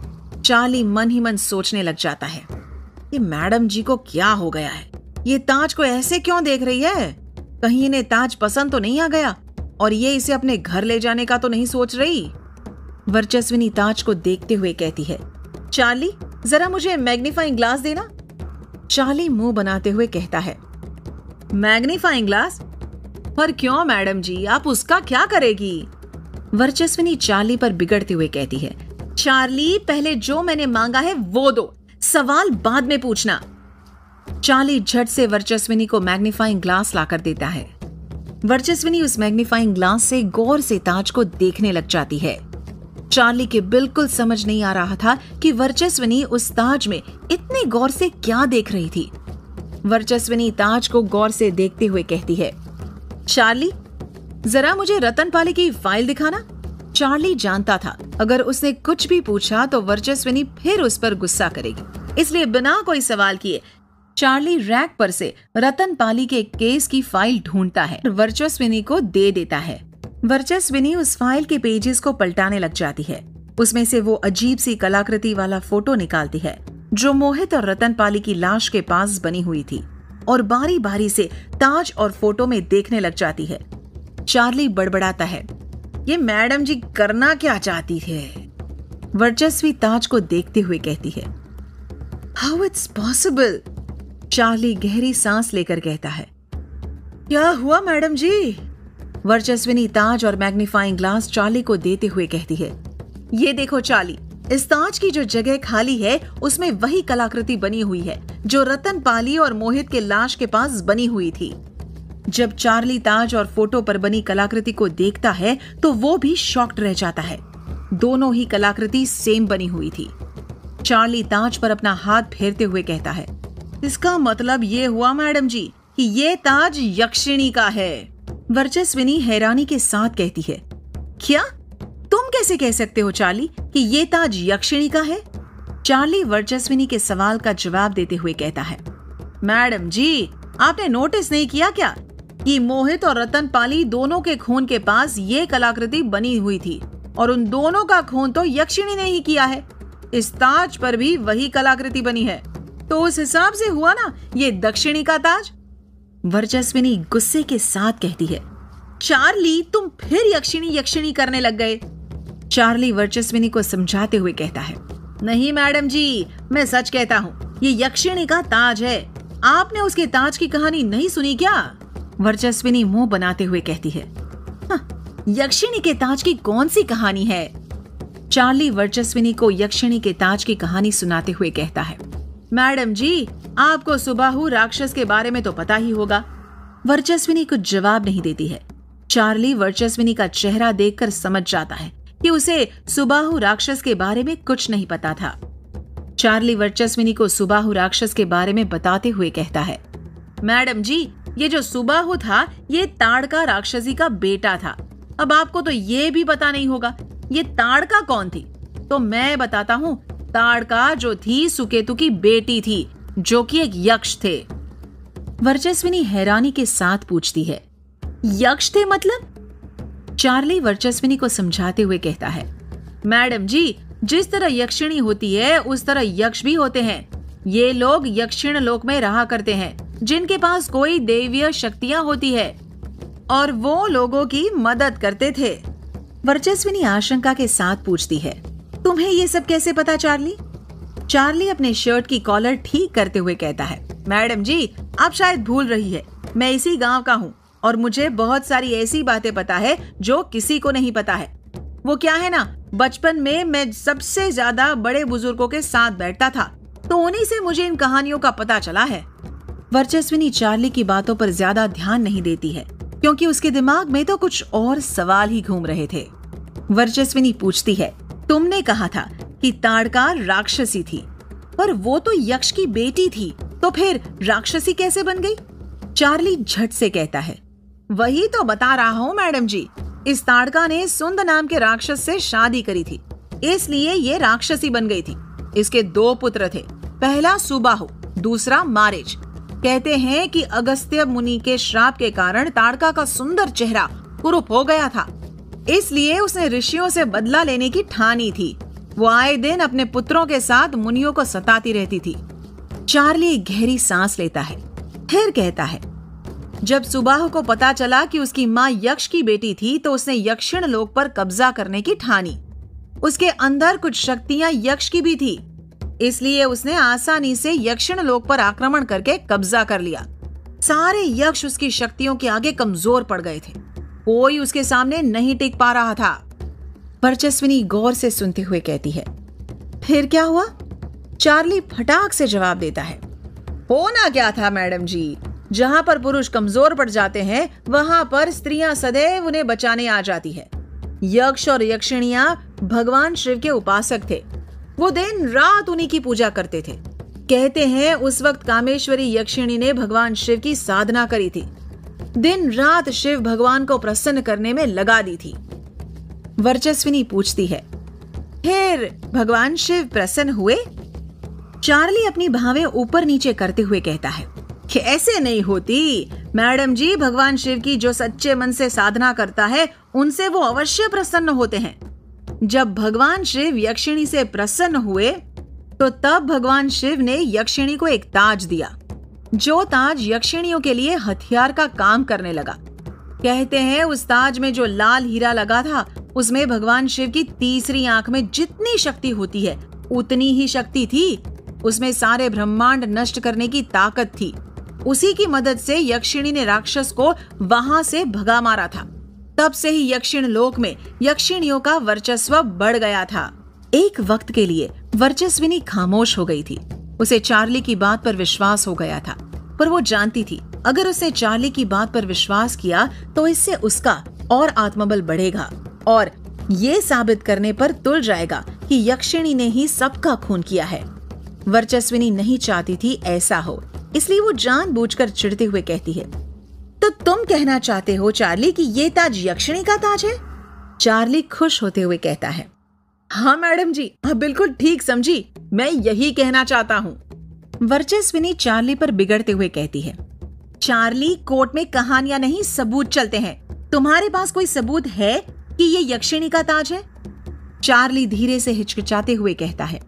B: चार्ली मन ही मन सोचने लग जाता है, ये मैडम जी को क्या हो गया है? ये ताज को ऐसे क्यों देख रही है? कहीं इन्हें ताज पसंद तो नहीं आ गया और ये इसे अपने घर ले जाने का तो नहीं सोच रही? वर्चस्विनी ताज को देखते हुए कहती है, चार्ली, जरा मुझे मैग्नीफाइंग ग्लास देना। चार्ली मुंह बनाते हुए कहता है, मैग्नीफाइंग ग्लास? पर क्यों मैडम जी, आप उसका क्या करेगी? वर्चस्विनी चार्ली पर बिगड़ते हुए कहती है, चार्ली, पहले जो मैंने मांगा है वो दो, सवाल बाद में पूछना। चार्ली झट से वर्चस्विनी को मैग्नीफाइंग ग्लास लाकर देता है। वर्चस्विनी उस मैग्नीफाइंग ग्लास से गौर से ताज को देखने लग जाती है। चार्ली के बिल्कुल समझ नहीं आ रहा था कि वर्चस्विनी उस ताज में इतने गौर से क्या देख रही थी। वर्चस्विनी ताज को गौर से देखते हुए कहती है, चार्ली, जरा मुझे रतनपाली की फाइल दिखाना। चार्ली जानता था अगर उसने कुछ भी पूछा तो वर्चस्विनी फिर उस पर गुस्सा करेगी, इसलिए बिना कोई सवाल किए चार्ली रैक पर से रतनपाली के केस की फाइल ढूंढता है, वर्चस्विनी को दे देता है। वर्चस्विनी उस फाइल के पेजेस को पलटाने लग जाती है। उसमें से वो अजीब सी कलाकृति वाला फोटो निकालती है जो मोहित और रतनपाली की लाश के पास बनी हुई थी और बारी बारी से ताज और फोटो में देखने लग जाती है। चार्ली बड़बड़ाता है, ये मैडम जी करना क्या चाहती है? वर्चस्वी ताज को देखते हुए कहती है, हाउ इट्स पॉसिबल? चार्ली गहरी सांस लेकर कहता है, क्या हुआ मैडम जी? वर्चस्विनी ताज और मैग्नीफाइंग ग्लास चार्ली को देते हुए कहती है, ये देखो चार्ली, इस ताज की जो जगह खाली है उसमें वही कलाकृति बनी हुई है जो रतनपाली और मोहित के लाश के पास बनी हुई थी। जब चार्ली ताज और फोटो पर बनी कलाकृति को देखता है तो वो भी शॉक्ड रह जाता है। दोनों ही कलाकृति सेम बनी हुई थी। चार्ली ताज पर अपना हाथ फेरते हुए कहता है, इसका मतलब ये हुआ मैडम जी कि ये ताज यक्षिणी का है। वर्चस्विनी हैरानी के साथ कहती है, क्या? तुम कैसे कह सकते हो चार्ली कि ये ताज यक्षिणी का है? चार्ली वर्चस्विनी के सवाल का जवाब देते हुए कहता है, मैडम जी, आपने नोटिस नहीं किया क्या कि मोहित और रतनपाली दोनों के खून के पास ये कलाकृति बनी हुई थी और उन दोनों का खून तो यक्षिणी ने ही किया है। इस ताज पर भी वही कलाकृति बनी है, तो उस हिसाब से हुआ ना ये दक्षिणी का ताज। वर्चस्विनी गुस्से के साथ कहती है, चार्ली, तुम फिर यक्षिणी यक्षिणी करने लग गए। चार्ली वर्चस्विनी को समझाते हुए कहता है, नहीं मैडम जी, मैं सच कहता हूँ, ये यक्षिणी का ताज है। आपने उसके ताज की कहानी नहीं सुनी क्या? वर्चस्विनी मुंह बनाते हुए कहती है, यक्षिणी के ताज की कौन सी कहानी है? चार्ली वर्चस्विनी को यक्षिणी के ताज की कहानी सुनाते हुए कहता है, मैडम जी, आपको सुबाहु राक्षस के बारे में तो पता ही होगा। वर्चस्विनी कुछ जवाब नहीं देती है। चार्ली वर्चस्विनी का चेहरा देखकर समझ जाता है कि उसे सुबाहु राक्षस के बारे में कुछ नहीं पता था। चार्ली वर्चस्विनी को सुबाहु राक्षस के बारे में बताते हुए कहता है, मैडम जी, ये जो सुबाहु था ये ताड़का राक्षसी का बेटा था। अब आपको तो ये भी पता नहीं होगा ये ताड़का कौन थी, तो मैं बताता हूँ। ताड़का जो थी सुकेतु की बेटी थी, जो कि एक यक्ष थे। वर्चस्विनी हैरानी के साथ पूछती है, यक्ष थे मतलब? चार्ली वर्चस्विनी को समझाते हुए कहता है, मैडम जी, जिस तरह यक्षिणी होती है उस तरह यक्ष भी होते हैं। ये लोग यक्षिण लोक में रहा करते हैं जिनके पास कोई दैवीय शक्तियां होती है और वो लोगों की मदद करते थे। वर्चस्विनी आशंका के साथ पूछती है, तुम्हें ये सब कैसे पता चार्ली? चार्ली अपने शर्ट की कॉलर ठीक करते हुए कहता है, मैडम जी, आप शायद भूल रही है, मैं इसी गांव का हूँ और मुझे बहुत सारी ऐसी बातें पता है जो किसी को नहीं पता है। वो क्या है ना, बचपन में मैं सबसे ज्यादा बड़े बुजुर्गों के साथ बैठता था, तो उन्हीं से मुझे इन कहानियों का पता चला है। वर्चस्विनी चार्ली की बातों पर ज्यादा ध्यान नहीं देती है क्योंकि उसके दिमाग में तो कुछ और सवाल ही घूम रहे थे। वर्चस्विनी पूछती है, तुमने कहा था कि ताड़का राक्षसी थी, पर वो तो यक्ष की बेटी थी, तो फिर राक्षसी कैसे बन गई? चार्ली झट से कहता है, वही तो बता रहा हूँ मैडम जी, इस ताड़का ने सुंद नाम के राक्षस से शादी करी थी, इसलिए ये राक्षसी बन गई थी। इसके 2 पुत्र थे, पहला सुबाहु, दूसरा मारीच। कहते हैं कि अगस्त्य मुनि के श्राप के कारण ताड़का का सुंदर चेहरा कुरूप हो गया था, इसलिए उसने ऋषियों से बदला लेने की ठानी थी। वो आए दिन अपने पुत्रों के साथ मुनियों को सताती रहती थी। चार्ली गहरी सांस लेता है, फिर कहता है, जब सुबाहु को पता चला कि उसकी माँ यक्ष की बेटी थी तो उसने यक्षिण लोक पर कब्जा करने की ठानी। उसके अंदर कुछ शक्तियां यक्ष की भी थी, इसलिए उसने आसानी से यक्षिण लोक पर आक्रमण करके कब्जा कर लिया। सारे यक्ष उसकी शक्तियों के आगे कमजोर पड़ गए थे, कोई उसके सामने नहीं टिक पा रहा था। वर्चस्विनी गौर से सुनते हुए कहती है, फिर क्या हुआ? चार्ली फटाक से जवाब देता है, होना क्या था मैडम जी, जहां पर पुरुष कमजोर पड़ जाते हैं वहां पर स्त्रियां सदैव उन्हें बचाने आ जाती है। यक्ष और यक्षिणियां भगवान शिव के उपासक थे, वो दिन रात उन्हीं की पूजा करते थे। कहते हैं उस वक्त कामेश्वरी यक्षिणी ने भगवान शिव की साधना करी थी, दिन रात शिव भगवान को प्रसन्न करने में लगा दी थी। वर्चस्विनी पूछती है, फिर भगवान शिव प्रसन्न हुए? चार्ली अपनी भावें ऊपर नीचे करते हुए कहता है, ऐसे नहीं होती मैडम जी, भगवान शिव की जो सच्चे मन से साधना करता है उनसे वो अवश्य प्रसन्न होते हैं। जब भगवान शिव यक्षिणी से प्रसन्न हुए तो तब भगवान शिव ने यक्षिणी को एक ताज दिया, जो ताज यक्षिणियों के लिए हथियार का काम करने लगा। कहते हैं उस ताज में जो लाल हीरा लगा था उसमें भगवान शिव की तीसरी आंख में जितनी शक्ति होती है उतनी ही शक्ति थी। उसमें सारे ब्रह्मांड नष्ट करने की ताकत थी। उसी की मदद से यक्षिणी ने राक्षस को वहां से भगा मारा था। तब से ही यक्षिण लोक में यक्षिणियों का वर्चस्व बढ़ गया था। एक वक्त के लिए वर्चस्विनी खामोश हो गई थी। उसे चार्ली की बात पर विश्वास हो गया था, पर वो जानती थी अगर उसने चार्ली की बात पर विश्वास किया तो इससे उसका और आत्मबल बढ़ेगा और ये साबित करने पर तुल जाएगा कि यक्षिणी ने ही सबका खून किया है। वर्चस्विनी नहीं चाहती थी ऐसा हो, इसलिए वो जानबूझकर चिढ़ते हुए कहती है, तो तुम कहना चाहते हो चार्ली कि ये ताज यक्षिणी का ताज है? चार्ली खुश होते हुए कहता है, हाँ मैडम जी, आप बिल्कुल ठीक समझी, मैं यही कहना चाहता हूँ। वर्चस्विनी चार्ली पर बिगड़ते हुए कहती है, चार्ली, कोर्ट में कहानियां नहीं सबूत चलते हैं। तुम्हारे पास कोई सबूत है कि ये यक्षिणी का ताज है? चार्ली धीरे से हिचकिचाते हुए कहता है,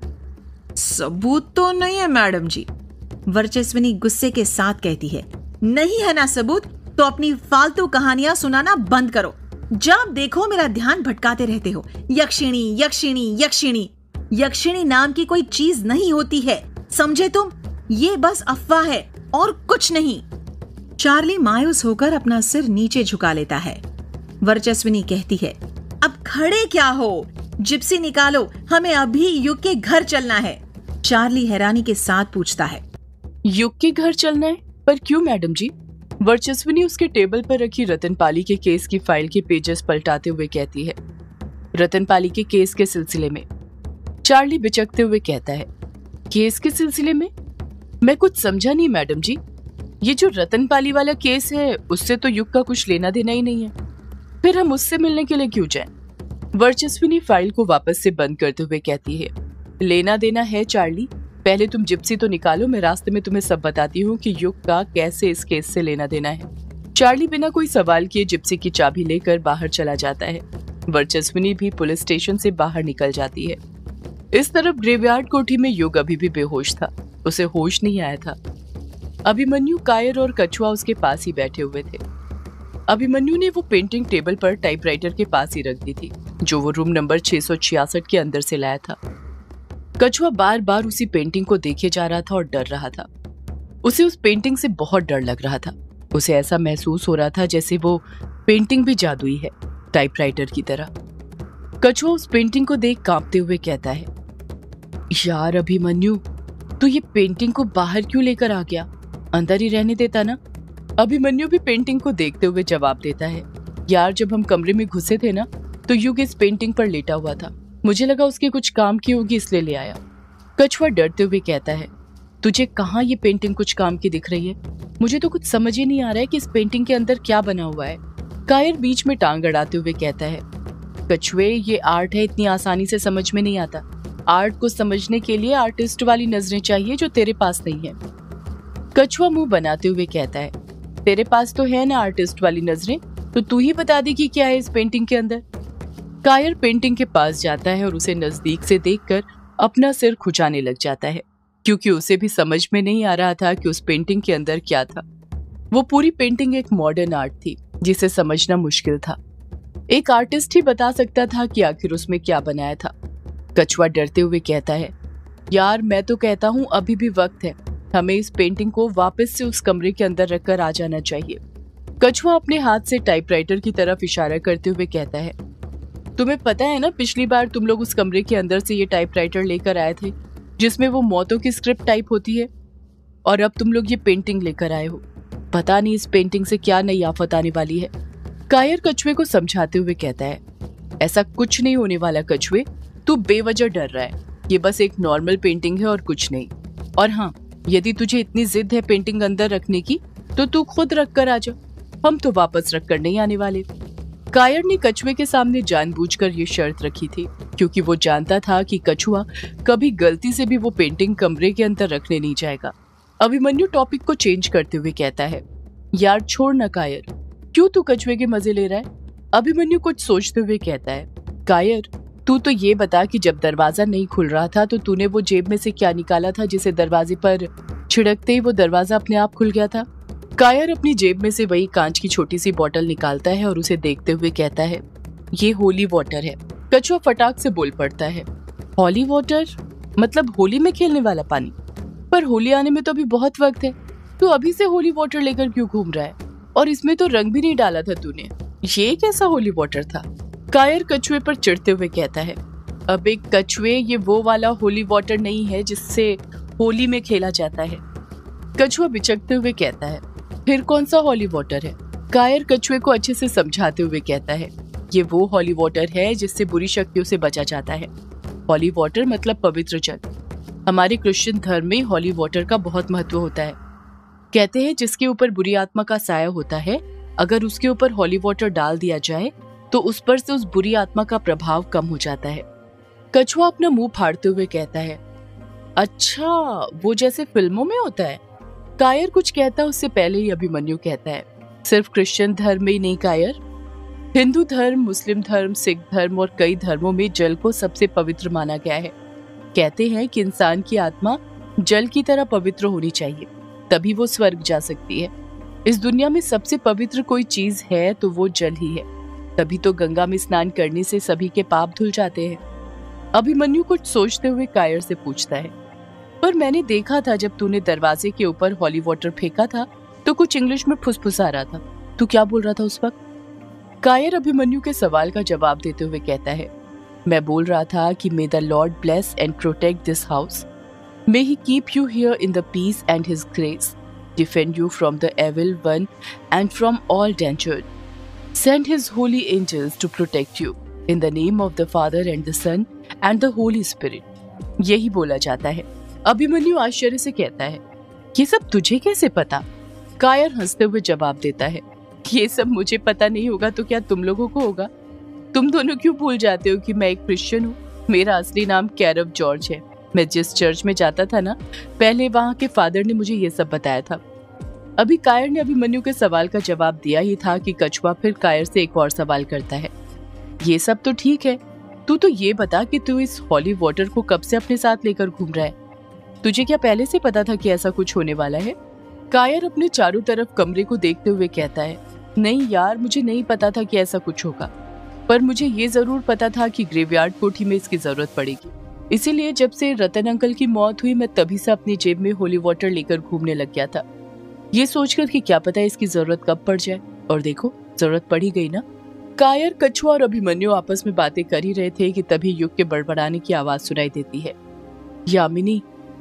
B: सबूत तो नहीं है मैडम जी। वर्चस्विनी गुस्से के साथ कहती है, नहीं है ना सबूत तो अपनी फालतू कहानियां सुनाना बंद करो। जब देखो मेरा ध्यान भटकाते रहते हो। यक्षिणी यक्षिणी यक्षिणी, यक्षिणी नाम की कोई चीज नहीं होती है, समझे तुम? ये बस अफवाह है और कुछ नहीं। चार्ली मायूस होकर अपना सिर नीचे झुका लेता है। वर्चस्विनी कहती है, अब खड़े क्या हो, जिप्सी निकालो, हमें अभी युग के घर चलना है। चार्ली हैरानी के साथ पूछता है,
A: युग के घर चलना है? पर क्यों मैडम जी? वर्चस्विनी उसके टेबल पर रखी रतनपाली के केस की फाइल के पेजेस पलटाते हुए कहती है। रतनपाली के केस के सिलसिले में? चार्ली बिचकते हुए कहता है, केस के सिलसिले में? मैं कुछ समझा नहीं मैडम जी। ये जो रतनपाली वाला केस है उससे तो युग का कुछ लेना देना ही नहीं है, फिर हम उससे मिलने के लिए क्यों जाएं? वर्चस्विनी फाइल को वापस से बंद करते हुए कहती है, लेना देना है चार्ली, पहले तुम जिप्सी तो निकालो, मैं रास्ते में तुम्हें सब बताती हूँ कि युग का कैसे इस केस से लेना देना है। चार्ली बिना कोई सवाल किए जिप्सी की चाबी लेकर बाहर चला जाता है। वर्चस्विनी भी पुलिस स्टेशन से बाहर निकल जाती है। इस तरफ ग्रेवयार्ड कोठी में युग अभी भी बेहोश था, उसे होश नहीं आया था। अभिमन्यु, कायर और कछुआ उसके पास ही बैठे हुए थे। अभिमन्यु ने वो पेंटिंग टेबल पर टाइपराइटर के पास ही रख दी थी, जो वो रूम नंबर 666 के अंदर से लाया था। कछुआ बार बार उसी पेंटिंग को देखे जा रहा था और डर रहा था। उसे उस पेंटिंग से बहुत डर लग रहा था। उसे ऐसा महसूस हो रहा था जैसे वो पेंटिंग भी जादुई है, टाइपराइटर की तरह। कछुआ उस पेंटिंग को देख कांपते हुए कहता है, यार अभिमन्यु, तू ये पेंटिंग को बाहर क्यों लेकर आ गया? अंदर ही रहने देता ना। अभिमन्यु भी पेंटिंग को देखते हुए जवाब देता है, यार जब हम कमरे में घुसे थे ना तो युग इस पेंटिंग पर लेटा हुआ था, मुझे लगा उसके कुछ काम की होगी इसलिए ले आया। कछुआ डरते हुए कहता है, तुझे कहाँ ये पेंटिंग कुछ काम की दिख रही है? मुझे तो कुछ समझ ही नहीं आ रहा है कि इस पेंटिंग के अंदर क्या बना हुआ है। कायर बीच में टांग अड़ाते हुए कहता है, कछुए ये आर्ट है, इतनी आसानी से समझ में नहीं आता। आर्ट को समझने के लिए आर्टिस्ट वाली नजरें चाहिए जो तेरे पास नहीं है। कछुआ मुंह बनाते हुए कहता है, तेरे पास तो है ना आर्टिस्ट वाली नजरें, तो तू ही बता दे कि क्या है इस पेंटिंग के अंदर। कायर पेंटिंग के पास जाता है और उसे नजदीक से देखकर अपना सिर खुजाने लग जाता है, क्योंकि उसे भी समझ में नहीं आ रहा था कि उस पेंटिंग के अंदर क्या था। वो पूरी पेंटिंग एक मॉडर्न आर्ट थी जिसे समझना मुश्किल था। एक आर्टिस्ट ही बता सकता था कि आखिर उसमें क्या बनाया था। कछुआ डरते हुए कहता है, यार मैं तो कहता हूँ अभी भी वक्त है, हमें इस पेंटिंग को वापस से उस कमरे के अंदर रखकर आ जाना चाहिए। कछुआ अपने हाथ से टाइपराइटर की तरफ इशारा करते हुए कहता है, तुम्हें पता है ना पिछली बार तुम लोग उस कमरे के अंदर से ये टाइपराइटर लेकर आए थे जिसमें वो मौतों की स्क्रिप्ट टाइप होती है, और अब तुम लोग ये पेंटिंग लेकर आए हो। पता नहीं इस पेंटिंग से क्या नई आफत आने वाली है। कायर कछुए को समझाते हुए कहता है, ऐसा कुछ नहीं होने वाला कछुए, तू बेवजह डर रहा है। ये बस एक नॉर्मल पेंटिंग है और कुछ नहीं। और हाँ, यदि तुझे इतनी जिद है पेंटिंग अंदर रखने की तो तू खुद रख कर आ जा, हम तो वापस रख कर नहीं आने वाले। कायर ने कछुए के सामने जानबूझकर ये शर्त रखी थी, क्योंकि वो जानता था कि कछुआ कभी गलती से भी वो पेंटिंग कमरे के अंदर रखने नहीं जाएगा। अभिमन्यु टॉपिक को चेंज करते हुए कहता है, यार छोड़ ना कायर, क्यों तू कछुए के मजे ले रहा है? अभिमन्यु कुछ सोचते हुए कहता है, कायर तू तो ये बता कि जब दरवाजा नहीं खुल रहा था तो तूने वो जेब में से क्या निकाला था जिसे दरवाजे पर छिड़कते ही वो दरवाजा अपने आप खुल गया था। कायर अपनी जेब में से वही कांच की छोटी सी बोतल निकालता है और उसे देखते हुए कहता है, ये होली वाटर है। कछुआ फटाक से बोल पड़ता है, होली वाटर मतलब होली में खेलने वाला पानी? पर होली आने में तो अभी बहुत वक्त है, तू अभी से होली वाटर लेकर क्यों घूम रहा है? और इसमें तो रंग भी नहीं डाला था तूने, ये कैसा होली वाटर था? कायर कछुए पर चिढ़ते हुए कहता है, अब एक कछुए, ये वो वाला होली वाटर नहीं है जिससे होली में खेला जाता है। कछुआ बिचकते हुए कहता है, फिर कौन सा होली वाटर है? कायर कछुए को अच्छे से समझाते हुए कहता है, ये वो होली वाटर है जिससे बुरी शक्तियों से बचा जाता है। होली वाटर मतलब पवित्र जल। हमारे क्रिश्चियन धर्म में होली वाटर का बहुत महत्व होता है। कहते हैं जिसके ऊपर बुरी आत्मा का साया होता है, अगर उसके ऊपर होली वाटर डाल दिया जाए तो उस पर से उस बुरी आत्मा का प्रभाव कम हो जाता है। कछुआ अपना मुंह फाड़ते हुए कहता है, अच्छा वो जैसे फिल्मों में होता है। कायर कुछ कहता उससे पहले ही अभिमन्यु कहता है, सिर्फ क्रिश्चियन धर्म में ही नहीं कायर, हिंदू धर्म, मुस्लिम धर्म, सिख धर्म और कई धर्मों में जल को सबसे पवित्र माना गया है। कहते हैं कि इंसान की आत्मा जल की तरह पवित्र होनी चाहिए, तभी वो स्वर्ग जा सकती है। इस दुनिया में सबसे पवित्र कोई चीज है तो वो जल ही है, तभी तो गंगा में स्नान करने से सभी के पाप धुल जाते हैं। अभिमन्यु कुछ सोचते हुए कायर से पूछता है, पर मैंने देखा था जब तूने दरवाजे के ऊपर होली वाटर फेंका था तो कुछ इंग्लिश में फुसफुसा रहा था, तू क्या बोल रहा था उस वक्त? कायर अभिमन्यु के सवाल का जवाब देते हुए कहता है, मैं बोल रहा था कि may the Lord bless and protect this house, may he keep you here in the peace and his grace, defend you from the evil one and from all danger, send his holy angels to protect you in the name of the Father and the Son and the Holy Spirit. यही बोला जाता है। अभिमन्यु आश्चर्य से कहता है, ये सब तुझे कैसे पता? कायर हंसते हुए जवाब देता है, ये सब मुझे पता नहीं होगा तो क्या तुम लोगों को होगा? तुम दोनों क्यों भूल जाते हो कि मैं एक क्रिश्चियन हूँ? मेरा असली नाम कैरव जॉर्ज है। मैं जिस चर्च में जाता था ना, पहले वहाँ के फादर ने मुझे ये सब बताया था। अभी कायर ने अभिमन्यु के सवाल का जवाब दिया ही था कि कछुआ फिर कायर से एक और सवाल करता है, ये सब तो ठीक है, तू तो ये बता कि तू इस होली वाटर को कब से अपने साथ लेकर घूम रहा है? तुझे क्या पहले से पता था कि ऐसा कुछ होने वाला है? कायर अपने चारों तरफ कमरे को देखते हुए कहता है, नहीं यार, मुझे नहीं पता था कि ऐसा कुछ होगा, पर मुझे ये जरूर पता था कि ग्रेवयार्ड कोठी में इसकी जरूरत पड़ेगी। इसीलिए जब से रतन अंकल की मौत हुई मैं तभी से अपनी जेब में होली वाटर लेकर घूमने लग गया था, ये सोचकर कि क्या पता इसकी जरूरत कब पड़ जाए। और देखो, जरूरत पड़ ही गई ना। कायर, कछुआ और अभिमन्यु आपस में बातें कर ही रहे थे कि तभी युग के बड़बड़ाने की आवाज सुनाई देती है, यामिनी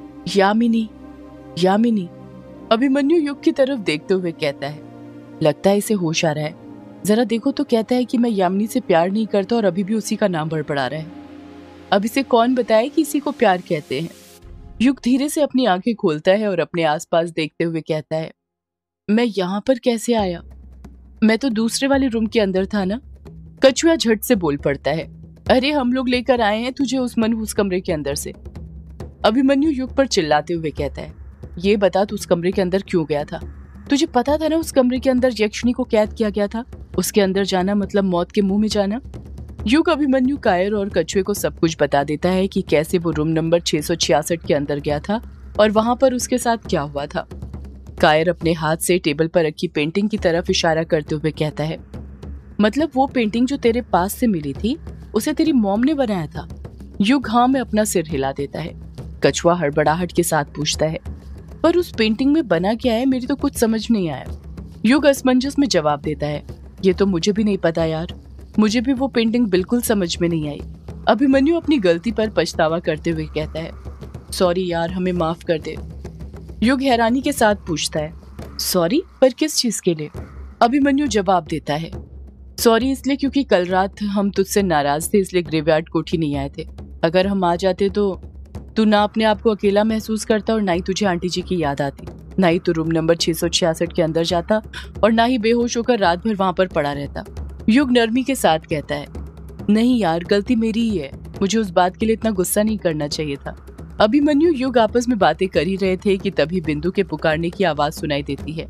A: यामिनी यामिनी। अभिमन्यु युग की तरफ देखते हुए कहता है, लगता है इसे होश आ रहा है, जरा देखो तो। कहता है कि मैं यामिनी से प्यार नहीं करता और अभी भी उसी का नाम बड़बड़ा रहा है। अब इसे कौन बताए कि इसी को प्यार कहते हैं। युग धीरे से अपनी आंखें खोलता है और अपने आसपास देखते हुए कहता है, मैं यहाँ पर कैसे आया? मैं तो दूसरे वाले रूम के अंदर था ना। कछुआ झट से बोल पड़ता है, अरे हम लोग लेकर आए हैं तुझे उस मनहूस कमरे के अंदर से। अभिमन्यु युग पर चिल्लाते हुए कहता है, ये बता तू उस कमरे के अंदर क्यों गया था? तुझे पता था ना उस कमरे के अंदर यक्षिणी को कैद किया गया था। उसके अंदर जाना मतलब मौत के मुंह में जाना। युग अभिमन्यु, कायर और कछुए को सब कुछ बता देता है कि कैसे वो रूम नंबर 666 के अंदर गया था और वहां पर उसके साथ क्या हुआ था। कायर अपने हाथ से टेबल पर रखी पेंटिंग की तरफ इशारा करते हुए कहता है, मतलब वो पेंटिंग जो तेरे पास से मिली थी उसे तेरी मॉम ने बनाया था? युग हाँ में अपना सिर हिला देता है। कछुआ हड़बड़ाहट के साथ पूछता है, पर उस पेंटिंग में बना क्या है? मेरी तो कुछ समझ नहीं आया। युग असमंजस में जवाब देता है, ये तो मुझे भी नहीं पता यार, मुझे भी वो पेंटिंग बिल्कुल समझ में नहीं आई। अभिमन्यु अपनी गलती पर पछतावा करते हुए कहता है, सॉरी यार, हमें माफ कर दे। युग हैरानी के साथ पूछता है, सॉरी पर किस चीज के लिए? अभिमन्यु जवाब देता है, सॉरी इसलिए क्योंकि कल रात हम तुझसे नाराज थे, इसलिए ग्रेवयार्ड कोठी नहीं आए थे। अगर हम आ जाते तो तू ना अपने आप को अकेला महसूस करता और ना ही तुझे आंटी जी की याद आती, ना ही तू रूम नंबर 666 के अंदर जाता और ना ही बेहोश होकर रात भर वहां पर पड़ा रहता। युग नरमी के साथ कहता है, नहीं यार, गलती मेरी ही है, मुझे उस बात के लिए इतना गुस्सा नहीं करना चाहिए था। अभिमन्यु युग आपस में बातें कर ही रहे थे कि तभी बिंदु के पुकारने की आवाज सुनाई देती है।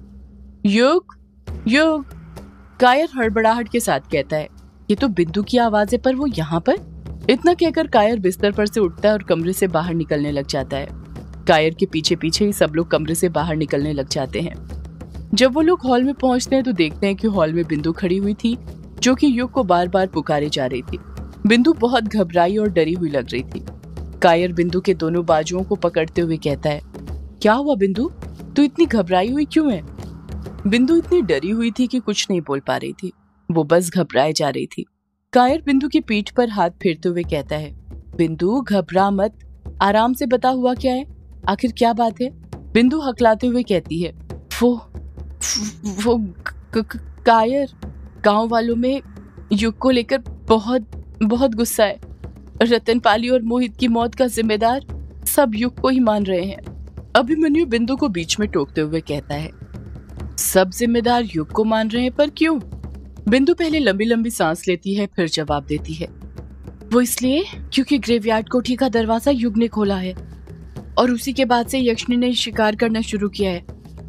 A: युग, युग। कायर हड़बड़ाहट के साथ कहता है, ये तो बिंदु की आवाज है, पर वो यहाँ पर? इतना कहकर कायर बिस्तर पर से उठता है और कमरे से बाहर निकलने लग जाता है। कायर के पीछे पीछे ही सब लोग कमरे से बाहर निकलने लग जाते हैं। जब वो लोग हॉल में पहुंचते हैं तो देखते हैं कि हॉल में बिंदु खड़ी हुई थी, जो कि युग को बार बार पुकारे जा रही थी। बिंदु बहुत घबराई और डरी हुई लग रही थी। कायर बिंदु के दोनों बाजुओं को पकड़ते हुए कहता है, क्या हुआ बिंदु, तू इतनी घबराई हुई क्यों है? बिंदु इतनी डरी हुई थी कि कुछ नहीं बोल पा रही थी, वो बस घबराए जा रही थी। कायर बिंदु की पीठ पर हाथ फेरते हुए कहता है, बिंदु घबरा मत, आराम से बता हुआ क्या है, आखिर क्या बात है? बिंदु हकलाते हुए कहती है, वो कायर, गांव वालों में युग को लेकर बहुत बहुत गुस्सा है। रतनपाली और मोहित की मौत का जिम्मेदार सब युग को ही मान रहे हैं। अभिमन्यु बिंदु को बीच में टोकते हुए कहता है, सब जिम्मेदार युग को मान रहे हैं, पर क्यों? बिंदु पहले लंबी लंबी सांस लेती है, फिर जवाब देती है, वो इसलिए क्योंकि ग्रेवयार्ड कोठी का दरवाजा युग ने खोला है और उसी के बाद से यक्षिणी ने शिकार करना शुरू किया है।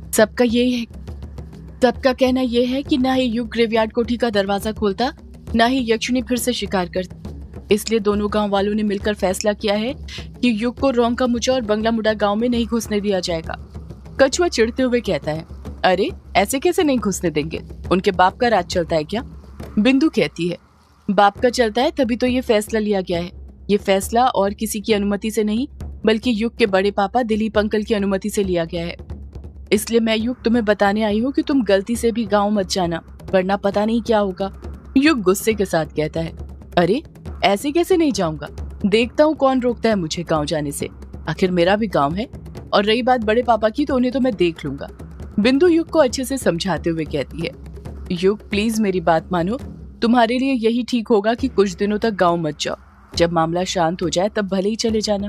A: सबका कहना यह है कि ना ही युग ग्रेवयार्ड कोठी का दरवाजा खोलता, ना ही यक्षिणी फिर से शिकार करती। इसलिए दोनों गांव वालों ने मिलकर फैसला किया है कि युग को रोंका मुचा और बंगला मुडा गांव में नहीं घुसने दिया जाएगा। कछुआ चिढ़ते हुए कहता है, अरे ऐसे कैसे नहीं घुसने देंगे, उनके बाप का राज चलता है क्या? बिंदु कहती है, बाप का चलता है तभी तो ये फैसला लिया गया है। ये फैसला और किसी की अनुमति से नहीं, बल्कि युग के बड़े पापा दिलीप अंकल की अनुमति से लिया गया है। इसलिए मैं युग तुम्हें बताने आई हूँ कि तुम गलती से भी गाँव मत जाना, वरना पता नहीं क्या होगा। युग गुस्से के साथ कहता है, अरे ऐसे कैसे नहीं जाऊंगा, देखता हूँ कौन रोकता है मुझे गाँव जाने से, आखिर मेरा भी गाँव है। और रही बात बड़े पापा की, तो उन्हें तो मैं देख लूंगा। बिंदु युग को अच्छे से समझाते हुए कहती है, युग प्लीज मेरी बात मानो, तुम्हारे लिए यही ठीक होगा कि कुछ दिनों तक गाँव मत जाओ, जब मामला शांत हो जाए तब भले ही चले जाना।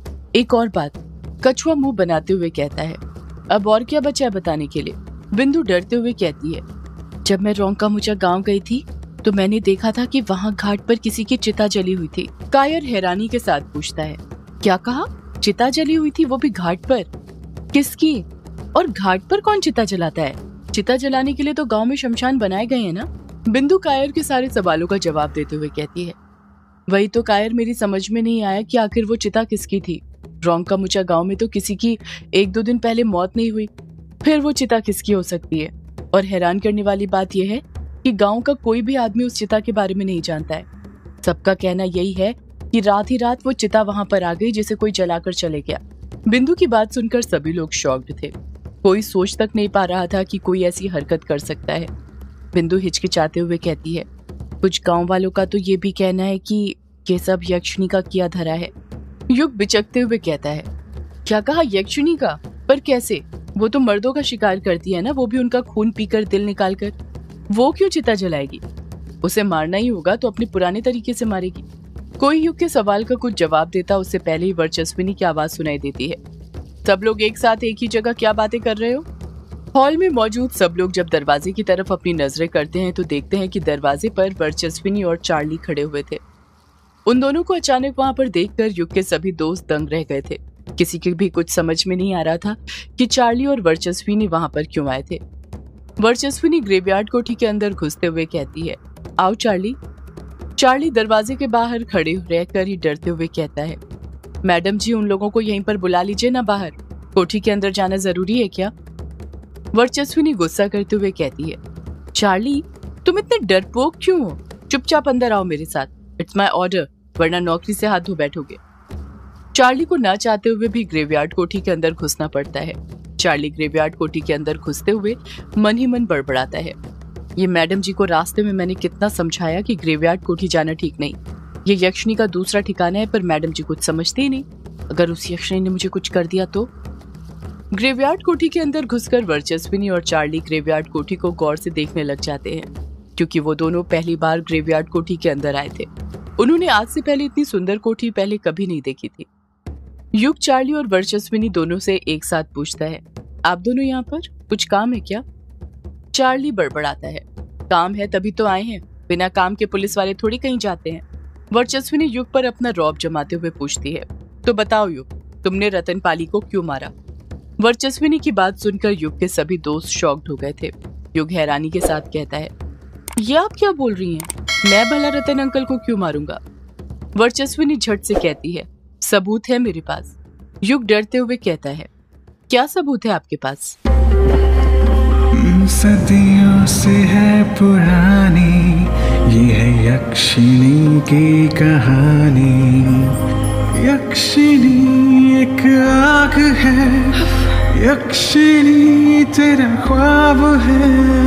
A: एक और बात, कछुआ मुंह बनाते हुए कहता है, अब और क्या बचा है बताने के लिए? बिंदु डरते हुए कहती है, जब मैं रोंका मुचा गाँव गई थी तो मैंने देखा था कि वहाँ घाट पर किसी की चिता जली हुई थी। कायर हैरानी के साथ पूछता है, क्या कहा? चिता जली हुई थी, वो भी घाट पर? किसकी? और घाट पर कौन चिता जलाता है? चिता जलाने के लिए तो गांव में शमशान बनाए गए हैं ना। बिंदु कायर के सारे सवालों का जवाब देते हुए कहती है, वही तो कायर, मेरी समझ में नहीं आया कि आखिर वो चिता किसकी थी। रोंका मुचा गांव में तो किसी की 1-2 दिन पहले मौत नहीं हुई, फिर वो चिता किसकी हो सकती है? और हैरान करने वाली बात यह है कि गांव का कोई भी आदमी उस चिता के बारे में नहीं जानता है। सबका कहना यही है कि रात ही रात वो चिता वहां पर आ गई, जिसे कोई जलाकर चले गया। बिंदु की बात सुनकर सभी लोग शॉक्ड थे, कोई सोच तक नहीं पा रहा था कि कोई ऐसी हरकत कर सकता है। बिंदु हिचकिचाते हुए कहती है, कुछ गांव वालों का तो ये भी कहना है कि ये सब यक्षिणी का किया धरा है। युग बिचकते हुए कहता है, क्या कहा? यक्षिणी का? पर कैसे? वो तो मर्दों का शिकार करती है ना, वो भी उनका खून पीकर दिल निकाल कर। वो क्यों चिता जलाएगी? उसे मारना ही होगा तो अपने पुराने तरीके से मारेगी। कोई युग के सवाल का कुछ जवाब देता उससे पहले ही वर्चस्विनी की आवाज सुनाई देती है। सब लोग एक साथ एक ही जगह क्या बातें कर रहे हो? हॉल में मौजूद सब लोग जब दरवाजे की तरफ अपनी नजरें करते हैं तो देखते हैं कि दरवाजे पर वर्चस्विनी और चार्ली खड़े हुए थे। उन दोनों को अचानक वहां पर देखकर युग के सभी दोस्त दंग रह गए थे। किसी की भी कुछ समझ में नहीं आ रहा था कि चार्ली और वर्चस्विनी वहां पर क्यों आए थे। वर्चस्विनी ग्रेवयार्ड कोठी के अंदर घुसते हुए कहती है, आओ चार्ली। चार्ली दरवाजे के बाहर खड़े रहकर ही डरते हुए कहता है, मैडम जी उन लोगों को यहीं पर बुला लीजिए ना बाहर, कोठी के अंदर जाना जरूरी है क्या? वर्चस्विनी गुस्सा करते हुए कहती है, चार्ली तुम इतने डरपोक क्यों हो? चुपचाप अंदर आओ मेरे साथ, इट्स माय ऑर्डर, वरना नौकरी से हाथ धो बैठोगे। चार्ली को ना चाहते हुए भी ग्रेवयार्ड कोठी के अंदर घुसना पड़ता है। चार्ली ग्रेवयार्ड कोठी के अंदर घुसते हुए मन ही मन बड़बड़ाता है, ये मैडम जी को रास्ते में मैंने कितना समझाया कि ग्रेवयार्ड कोठी जाना ठीक नहीं, ये यक्षिणी का दूसरा ठिकाना है, पर मैडम जी कुछ समझते ही नहीं। अगर उस यक्षिणी ने मुझे कुछ कर दिया तो? ग्रेवयार्ड कोठी के अंदर घुसकर वर्चस्विनी और चार्ली ग्रेवयार्ड कोठी को गौर से देखने लग जाते हैं, क्योंकि वो दोनों पहली बार ग्रेवयार्ड कोठी के अंदर आए थे। उन्होंने आज से पहले इतनी सुंदर कोठी पहले कभी नहीं देखी थी। युग चार्ली और वर्चस्विनी दोनों से एक साथ पूछता है, आप दोनों यहाँ पर कुछ काम है क्या? चार्ली बड़बड़ाता है, काम है तभी तो आए हैं, बिना काम के पुलिस वाले थोड़ी कहीं जाते हैं। वर्चस्विनी युग पर अपना रौब जमाते हुए पूछती है, तो बताओ युग, तुमने रतनपाली को क्यों मारा? वर्चस्विनी की बात सुनकर युग के सभी दोस्त शॉक्ड हो गए थे। युग हैरानी के साथ कहता है, ये आप क्या बोल रही हैं? मैं भला रतन अंकल को क्यों मारूंगा? वर्चस्विनी झट से कहती है, सबूत है मेरे पास। युग डरते हुए कहता है, क्या सबूत है आपके पास?
C: सदियों से है पुरानी ये है यक्षिणी की कहानी। यक्षिणी एक आग है, यक्षिणी तेरा ख्वाब है।